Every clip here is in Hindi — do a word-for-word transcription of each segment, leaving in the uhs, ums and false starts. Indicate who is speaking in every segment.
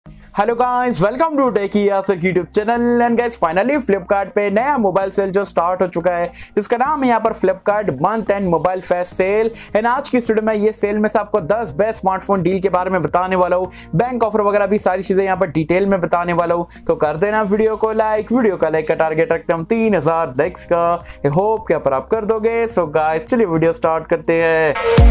Speaker 1: हेलो गाइस, वेलकम टू टेकियास YouTube channel. And guys finally Flipkart पे नया मोबाइल सेल जो स्टार्ट हो चुका है, जिसका नाम है यहाँ पर Flipkart month end mobile fest sale. And आज की वीडियो में ये सेल में से आपको दस बेस्ट स्मार्टफोन डील के बारे में बताने वाला हूँ। बैंक ऑफर वगैरह भी सारी चीजें यहाँ पर डिटेल में बताने वाला हूँ। तो कर देना वीडियो को लाइक। वीडियो का लाइक का टारगेट रखते हैं हम तीन हजार लाइक्स का। आई होप क्या पर आप कर दोगे। सो गाइस चलिए वीडियो स्टार्ट करते हैं।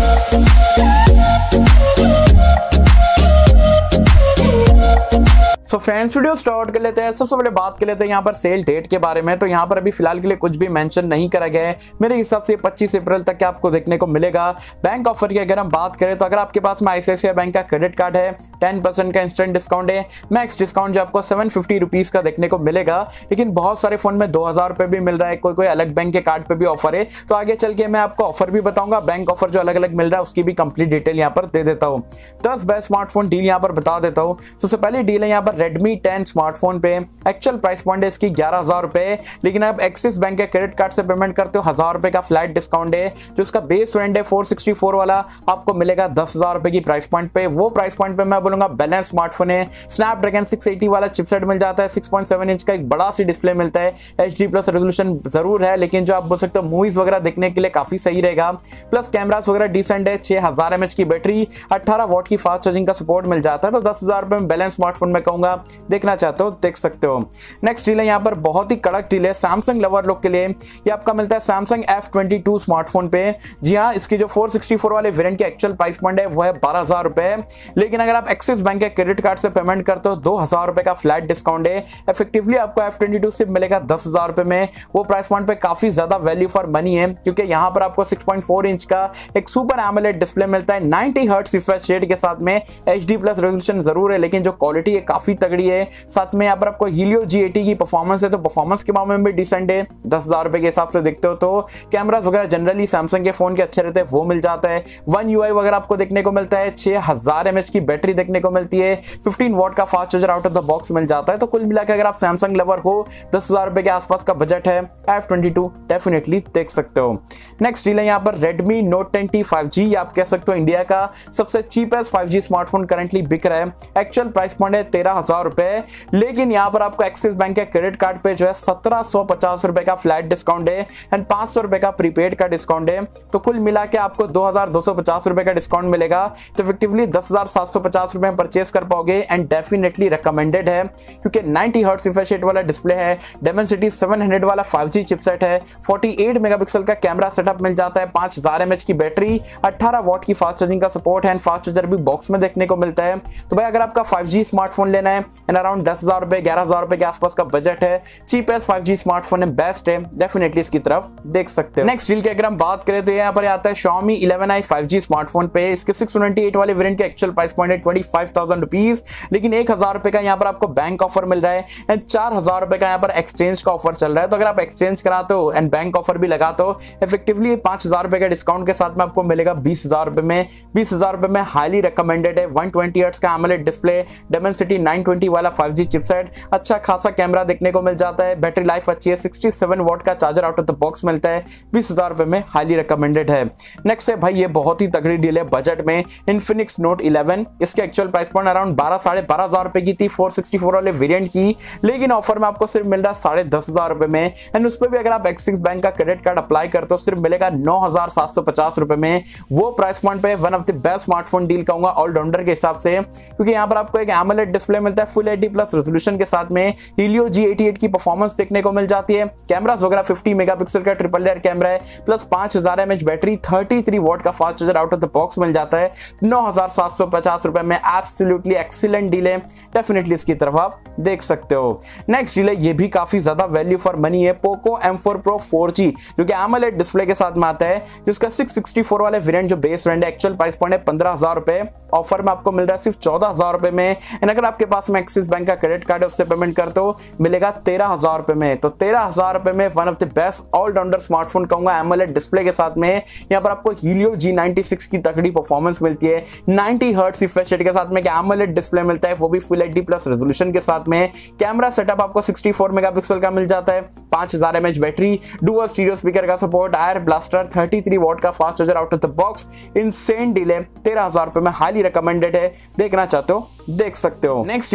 Speaker 1: सो फ्रेंड्स वीडियो स्टार्ट कर लेते हैं। सबसे पहले बात कर लेते हैं यहाँ पर सेल डेट के बारे में। तो यहाँ पर अभी फिलहाल के लिए कुछ भी मेंशन नहीं करा गया है। मेरे हिसाब से पच्चीस अप्रैल तक आपको देखने को मिलेगा। बैंक ऑफर की अगर हम बात करें तो अगर आपके पास में आईसीआईसीआई बैंक का क्रेडिट कार्ड है, टेन परसेंट का इंस्टेंट डिस्काउंट है। मैक्स डिस्काउंट जो आपको सेवन फिफ्टी रुपीज का देखने को मिलेगा, लेकिन बहुत सारे फोन में दो हजार रुपए भी मिल रहा है। कोई कोई अलग बैंक के कार्ड पे भी ऑफर है। तो आगे चल के मैं आपको ऑफर भी बताऊंगा। बैंक ऑफर जो अलग अलग मिल रहा है उसकी भी कंप्लीट डिटेल यहाँ पर दे देता हूँ। दस बेस्ट स्मार्टफोन डील यहाँ पर बता देता हूँ। सबसे पहली डील है यहाँ पर रेडमी टेन स्मार्टफोन पे। एक्चुअल प्राइस पॉइंट है इसकी ग्यारह हजार रुपए, लेकिन आप एक्सिस बैंक के क्रेडिट कार्ड से पेमेंट करते हो हजार रुपए का फ्लैट डिस्काउंट है। जो इसका बेस वेरिएंट है फोर सिक्सटी फोर वाला, आपको मिलेगा दस हजार रुपए की प्राइस पॉइंट पे। वो प्राइस पॉइंट पे मैं बोलूंगा बैलेंस स्मार्टफोन है। स्नैपड्रैगन सिक्स एटी वाला चिपसेट मिल जाता है। सिक्स पॉइंट सेवन इंच का एक बड़ा सी डिस्प्ले मिलता है। एचडी प्लस रेजोल्यूशन जरूर है, लेकिन जो आप बोल सकते हो मूवीज वगैरह देखने के लिए काफी सही रहेगा। प्लस कैमरास वगैरह डिसेंट है। छह हजार एमएच की बैटरी, अठारह वॉट की फास्ट चार्जिंग का सपोर्ट मिल जाता है। तो दस हजार रुपए में बैलेंस स्मार्टफोन में कहूंगा। देखना चाहते हो देख सकते हो। नेक्स्ट डील है यहाँ पर बहुत ही कड़क डील है सैमसंग लवर लोग के लिए। ये आपका मिलता है Samsung F twenty two smartphone पे। जी हाँ, इसकी जो फोर सिक्सटी फोर वाले वेरिएंट की एक्चुअल प्राइस पॉइंट है वो है बारह हजार रुपए, लेकिन अगर आप एक्सिस बैंक के क्रेडिट कार्ड से पेमेंट करते हो दो हजार रुपए का फ्लैट डिस्काउंट है। इफेक्टिवली आपको एफ ट्वेंटी टू सिर्फ मिलेगा दस हजार रुपए में। वो प्राइस पॉइंट पे काफी ज्यादा वैल्यू फॉर मनी है, क्योंकि यहाँ पर आपको सिक्स पॉइंट फोर इंच का एक सुपर एमोलेड डिस्प्ले मिलता है। नाइंटी हर्ट्ज रिफ्रेश रेट के साथ में एचडी प्लस रेजोल्यूशन जरूर है, लेकिन जो क्वालिटी है काफी तगड़ी है। साथ में यहाँ पर आपको हीलियो जी एटी की परफॉर्मेंस है, तो परफॉर्मेंस के मामले में भी डिसेंट है। दस हजार रुपए के हिसाब से देखते हो तो कैमरास वगैरह जनरली सैमसंग के फोन के अच्छे रहते हैं, वो मिल जाता है। वन यूआई वगैरह आपको देखने को मिलता है। छह हजार एमएच की बैटरी देखने को मिलती है। फिफ्टीन वॉट का fast charger out of the box मिल जाता है। तो कुल मिलाकर अगर आप सैमसंग लवर हो, दस हजार रुपए के आसपास का बजट है, एफ ट्वेंटी टू डेफिनेटली देख सकते हो। नेक्स्ट डील है यहाँ पर Redmi Note ten T five G. आप कह सकते हो इंडिया का सबसे cheapest five G smartphone currently बिक रहा है। एक्चुअल प्राइस पॉइंट है तेरह हजार रुपए, लेकिन यहाँ पर आपको एक्सिस बैंक के क्रेडिट कार्ड पे जो है सत्रह सौ पचास रुपए का फ्लैट डिस्काउंट है एंड पांच सौ रुपए का प्रीपेड का डिस्काउंट है। तो कुल मिला के आपको दो हजार दो सौ पचास रुपए का डिस्काउंट मिलेगा। तो इफेक्टिवली दस हजार सात सौ पचास रुपए में परचेस कर पाओगे एंड डेफिनेटली रिकमेंडेड है, क्योंकि नाइंटी हर्ट्ज रिफ्रेश रेट वाला डिस्प्ले है। डायमेंसिटी सेवन हंड्रेड वाला फाइव जी चिपसेट है। फोर्टी एट मेगापिक्सल का कैमरा सेटअप मिल जाता है। पांच हजार एमएच की बैटरी, अठारह वॉट की फास्ट चार्जिंग का सपोर्ट है एंड फास्ट चार्जर भी बॉक्स में देखने को मिलता है। तो भाई अगर आपका फाइव जी स्मार्टफोन लेना है एंड अराउंड दस हजार रुपए ग्यारह हजार रुपए के आसपास का बजट है, चीपेस्ट फाइव जी स्मार्टफोन है, बेस्ट है, डेफिनेटली इसकी तरफ देख सकते हो। नेक्स्ट डील की अगर हम बात करें तो यहाँ पर आता है Xiaomi eleven I five G smartphone पे। इसके सिक्स नाइंटी एट वाले वेरिएंट के एक्चुअल प्राइस पॉइंट है ट्वेंटी फाइव थाउजेंड रुपीज, लेकिन एक हजार रुपए का यहाँ पर आपको बैंक ऑफर मिल रहा है एंड चार हजार रुपए का यहाँ पर एक्सचेंज का ऑफर चल रहा है। तो अगर आप एक्सचेंज कराते हो एंड बैंक ऑफर भी लगाते हो, इफेक्टिवली पांच हजार रुपए का डिस्काउंट के साथ में आपको मिलेगा बीस हजार रुपए में। बीस हजार रुपए में हाईली रिकमेंडेड है। वन ट्वेंटी हर्ट्ज का AMOLED display, Dimensity nine twenty वाला फाइव जी चिपसेट, अच्छा खासा कैमरा देखने को मिल जाता है। बैटरी लाइफ अच्छी है। सिक्सटी सेवन वॉट का charger out of the box मिलता है। बीस हजार रुपए में हाईली रिकमेंडेड है। नेक्स्ट है भाई ये बहुत ही तगड़ी डील है बजट में, इन्फिनिक्स नोट इलेवन। इसके एक्चुअल प्राइस पॉइंट अराउंड बारह साढ़े बारह हजार रुपए की थी फोर सिक्सटी फोर वाले वेरिएंट की, लेकिन ऑफर में आपको सिर्फ मिल रहा है साढ़े दस हजार रुपए में एंड उस पर भी अगर आप एक्सिस बैंक का क्रेडिट कार्ड अप्लाई करते हो सिर्फ मिलेगा नौ हजार सात सौ पचास रुपए में। वो प्राइस पॉइंट पे one of the best smartphone deal कहूंगा ऑलराउंडर के हिसाब से, क्योंकि यहाँ पर आपको एक एमोलेड डिस्प्ले मिलता है फुल एचडी प्लस रेजोल्यूशन के साथ में। हीलियो जी एटी एट की परफॉर्मेंस देखने को मिल जाती है। कैमरास वगैरह फिफ्टी मेगापिक्सल का ट्रिपल लेयर कैमरा है, प्लस पांच हजार mAh battery, thirty three watt का fast charger out of the box मिल जाता है। नौ हजार सात सौ पचास रुपए में एब्सोल्युटली एक्सीलेंट डील है, डेफिनेटली इसकी तरफ आप देख सकते हो। नेक्स्ट डील है ये भी काफी ज्यादा वैल्यू फॉर मनी है, Poco M four pro four G, जो कि एमोलेड डिस्प्ले के साथ में आता है। जिसका सिक्स सिक्सटी फोर वाले वेरिएंट जो बेस वेरिएंट है, एक्चुअल प्राइस पॉइंट है पंद्रह हजार रुपए, ऑफर में आपको मिल रहा है सिर्फ चौदह हजार रुपए में एंड अगर आपके पास में एक्सिस बैंक का क्रेडिट कार्ड है उससे पेमेंट करते हो मिलेगा तेरह हजार रुपए में। तो तेरह हजार रुपए में one of the best all rounder smartphone कहूंगा एमोलेड डिस्प्ले के साथ में। यहाँ पर आपको हीलियो जी नाइंटी सिक्स की तगड़ी परफॉर्मेंस मिलती है। नाइंटी हर्ट्ज रिफ्रेश रेट के साथ में एमोलेड डिस्प्ले मिलता है, वो भी फुल एचडी प्लस रेजोल्यूशन के साथ में। कैमरा सेटअप आपको सिक्सटी फोर मेगापिक्सल का मिल जाता है, पांच हजार mAh battery, dual stereo speaker का support, IR blaster, thirty three watt का fast charger out of the box. Insane deal है, तेरह हजार रुपए में हाईली रिकमेंडेड है, देखना चाहते हो देख सकते हो। नेक्स्ट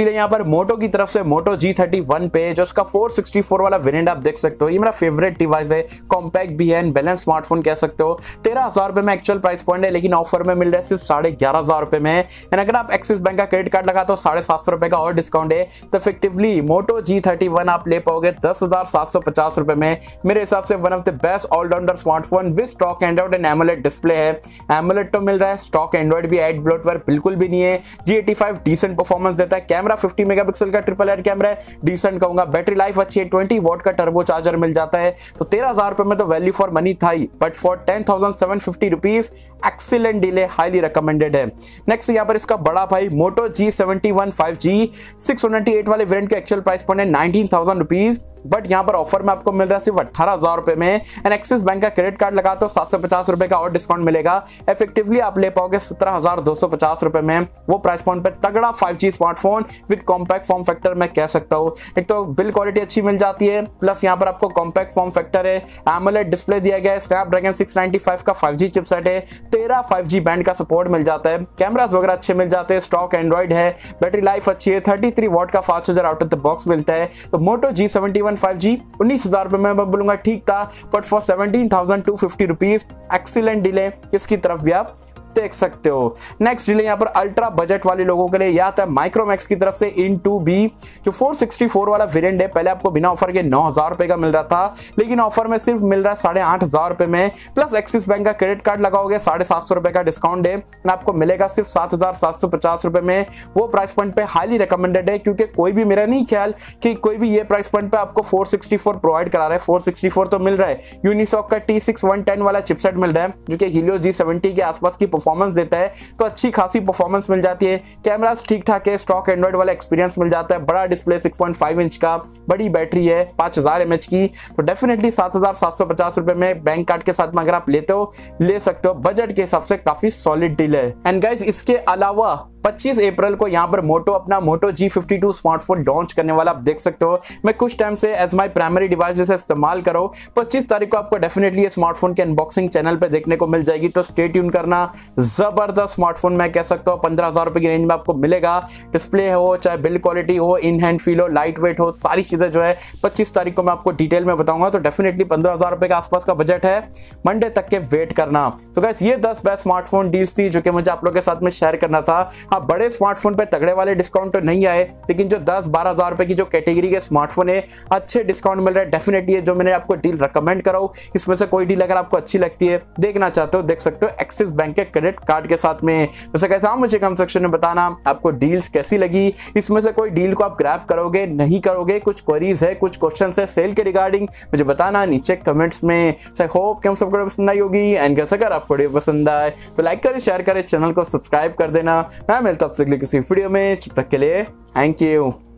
Speaker 1: डील यहाँ पर मोटो की तरफ से मोटो जी थर्टी वन पे जो उसका फोर सिक्सटी फोर वाला वेरिएंट आप देख सकते हो। ये मेरा फेवरेट डिवाइस है, कॉम्पैक्ट भी है, बैलेंस स्मार्टफोन कह सकते हो। तेरह हजार रुपए में एक्चुअल प्राइस पॉइंट है, लेकिन ऑफर में मिल रहा है सिर्फ साढ़े ग्यारह हजार रुपए में। एंड अगर आप एक्सिस बैंक का क्रेडिट कार्ड लगाते हो साढ़े सात सौ रुपए का और डिस्काउंट है, तो effectively Moto G thirty one आप ले पाओगे दस हजार सात सौ पचास रुपए में। मेरे हिसाब से one of the best all rounder smartphone with stock Android and AMOLED display है। एमोलेड तो मिल रहा है, स्टॉक एंड्रॉइड भी एड ब्लोटवेयर बिल्कुल भी नहीं है। G eighty five decent performance देता है, कैमरा फिफ्टी मेगापिक्सल का ट्रिपल एड कैमरा है, डिसेंट कहूंगा। बैटरी लाइफ अच्छी है, ट्वेंटी वॉट का टर्बो चार्जर मिल जाता है। तो तेरह हजार रुपए में तो वैल्यू फॉर मनी था ही, but for ten thousand seven fifty rupees excellent deal है, हाईली रिकमेंडेड है। नेक्स्ट यहाँ पर इसका बड़ा भाई Moto G seventy one five G six twenty eight वाले वेरिएंट का एक्चुअल प्राइस पॉइंट है नाइनटीन थाउजेंड रुपीज, बट यहाँ पर ऑफर में आपको मिल रहा है सिर्फ अठारह हजार रुपए में। एंड एक्सिस बैंक का क्रेडिट कार्ड लगा तो सात सौ पचास रुपए का और डिस्काउंट मिलेगा। इफेक्टिवली आप ले पाओगे सत्रह हजार दो सौ पचास रुपए में। वो प्राइस पॉइंट पे तगड़ा five G smartphone with compact form factor मैं कह सकता हूँ। एक तो बिल क्वालिटी अच्छी मिल जाती है, प्लस यहाँ पर आपको कॉम्पैक्ट फॉर्म फैक्टर है, एमोलेड डिस्प्ले दिया गया है, स्नैपड्रैगन सिक्स नाइंटी फाइव का फाइव जी चिपसेट है, तेरह फाइव जी बैंड का सपोर्ट मिल जाता है, कैमरास वगैरह अच्छे मिल जाते हैं, स्टॉक एंड्रॉइड है, बैटरी लाइफ अच्छी है, थर्टी थ्री वॉट का fast charger out of the box मिलता है। तो Moto G seventy one five G उन्नीस हजार रुपए में मैं बोलूंगा ठीक था, but for seventeen thousand two fifty rupees excellent deal है, इसकी तरफ भी आप देख सकते हो। नेक्स्ट डील यहाँ पर अल्ट्रा बजट वाले लोगों के लिए यह आता है माइक्रोमैक्स की तरफ से इन टू बी जो फोर सिक्सटी फोर वाला वेरिएंट है। पहले आपको बिना ऑफर के नौ हजार रुपए का मिल रहा था, लेकिन ऑफर में सिर्फ मिल रहा है साढ़े आठ हजार रुपए में, प्लस एक्सिस बैंक का क्रेडिट कार्ड लगाओगे साढ़े सात सौ रुपए का डिस्काउंट है, आपको मिलेगा सिर्फ सात हजार सात सौ पचास रुपए में। वो प्राइस पॉइंट पे हाईली रिकमेंडेड है, क्योंकि कोई भी मेरा नहीं ख्याल कि कोई भी ये प्राइस पॉइंट पे आपको फोर सिक्सटी फोर प्रोवाइड करा रहा है। फोर सिक्सटी फोर तो मिल रहा है, यूनिसॉक का टी सिक्स वन टेन वाला चिपसेट मिल रहा है, जो कि हीलियो जी सेवेंटी के आसपास की परफॉर्मेंस देता है, तो अच्छी खासी परफॉर्मेंस मिल जाती है। कैमरास ठीक ठाक है, स्टॉक एंड्रॉइड वाला एक्सपीरियंस मिल जाता है, बड़ा display six point five inch का, बड़ी बैटरी है पांच हजार एमएच की। तो डेफिनेटली सात हजार सात सौ पचास रुपए में बैंक कार्ड के साथ में अगर आप लेते हो ले सकते हो, बजट के हिसाब से काफी सॉलिड डील है। एंड गाइस इसके अलावा पच्चीस अप्रैल को यहाँ पर मोटो अपना Moto G fifty two smartphone launch करने वाला आप देख सकते हो। मैं कुछ टाइम से एज माय प्राइमरी डिवाइस से इस्तेमाल करो। पच्चीस तारीख को आपको डेफिनेटली ये स्मार्टफोन की अनबॉक्सिंग चैनल पे देखने को मिल जाएगी, तो स्टे ट्यून करना। जबरदस्त स्मार्टफोन मैं कह सकता हूँ, पंद्रह हजार रुपए की रेंज में आपको मिलेगा। डिस्प्ले हो, चाहे बिल्ड क्वालिटी हो, इन हैंड फील हो, लाइट वेट हो, सारी चीजें जो है पच्चीस तारीख को मैं आपको डिटेल में बताऊंगा। तो डेफिनेटली पंद्रह हजार रुपए के आसपास का बजट है, मंडे तक के वेट करना। तो गाइस ये दस बेस्ट स्मार्टफोन डील्स थी जो कि मुझे आप लोगों के साथ में शेयर करना था। हाँ, बड़े स्मार्टफोन पे तगड़े वाले डिस्काउंट तो नहीं आए, लेकिन जो दस बारह हजार रुपए की जो कैटेगरी के स्मार्टफोन है अच्छे डिस्काउंट मिल रहा है। डेफिनेटली ये जो मैंने आपको डील रिकमेंड कराऊं, इसमें से कोई डील अगर आपको अच्छी लगती है, देखना चाहते हो, देख सकते हो एक्सिस बैंक के क्रेडिट कार्ड के साथ में। वैसे कैसा आप मुझे कमेंट सेक्शन में बताना आपको डील्स कैसी लगी, इसमें से कोई डील को आप ग्रैब करोगे नहीं करोगे, कुछ क्वेरीज है, कुछ क्वेश्चन है सेल के रिगार्डिंग, मुझे बताना नीचे कमेंट्स में। आई होप कि हम सबको पसंद आई होगी। एंड कैसे अगर आपको वीडियो पसंद आए तो लाइक करें, शेयर करें, चैनल को सब्सक्राइब कर देना। मैं मिलता हूं आपसे अगली किसी वीडियो में, तब तक के लिए थैंक यू।